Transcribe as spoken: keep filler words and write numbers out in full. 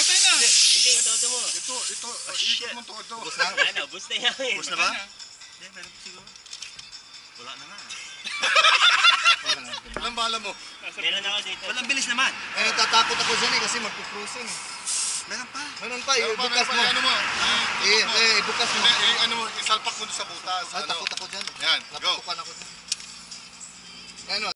patay na. Hindi, ito, ito mo. Ito, ito, Oh, ikot shit. mo to, ito. Bus na, wala na, bus na yan. Bus na ba? Hindi, meron pa siguro. Wala na nga. Alam bala mo? Meron ako dito. Walang bilis naman. Eh, natatakot ako dyan eh kasi magpo-cruising. Meron pa. Meron pa, Meron pa, ibukas meron mo. pa, ano mo? Eh, eh, ibukas mo. Hindi, eh, ano mo, isalpak mo doon sa butas. Ah, ano. takot ako dyan. Yan, go. Natutukan ako dyan. Ano?